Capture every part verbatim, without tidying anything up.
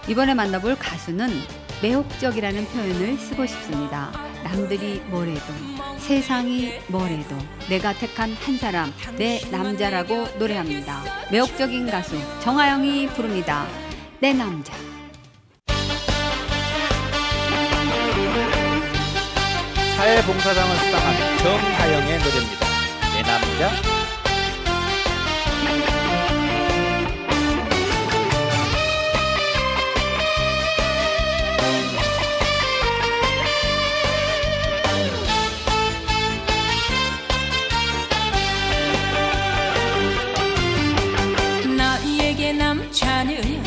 이번에 만나볼 가수는 매혹적이라는 표현을 쓰고 싶습니다. 남들이 뭐래도, 세상이 뭐래도 내가 택한 한 사람, 내 남자라고 노래합니다. 매혹적인 가수 정하영이 부릅니다. 내 남자. 사회봉사장을 수상한 정하영의 노래입니다. 내 남자. 나에게 남자는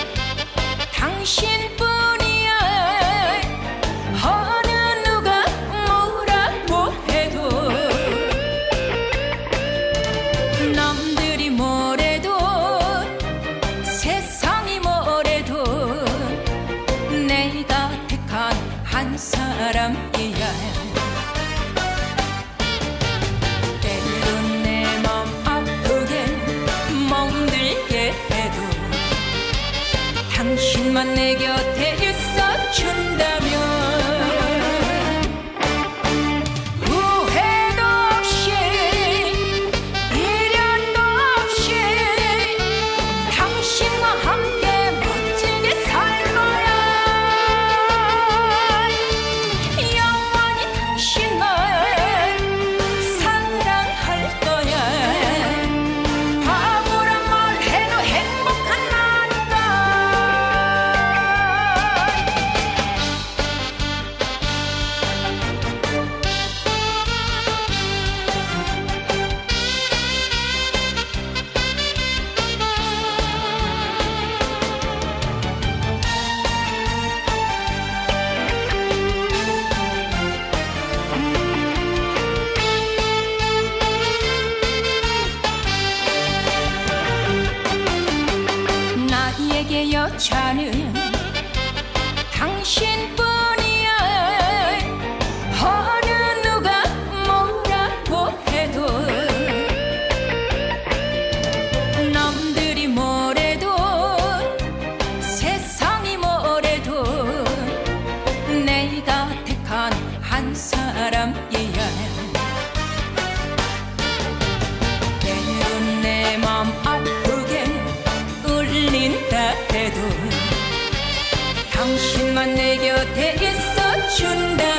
당신뿐이야. 어느 누가 뭐라고 해도, 남들이 뭐래도, 세상이 뭐래도 내가 택한 한 사람이야. 때론 내 맘 아프게 멍들게 해도 당신만 내 곁에 있어준다면 후회도 없이 미련도 없이 당신과 함께 멋지게 살 거야. 영원히 당신을 사랑할 거야. 바보란 말 해도 행복한 나니까. 나에게 여자는 당신뿐이야. 어느 누가 뭐라고 해도, 남들이 뭐래도, 세상이 뭐래도 내가 택한 한 사람이야. 때론 내 맘 아프게 울린다 해도 당신만 내 곁에 있어준다.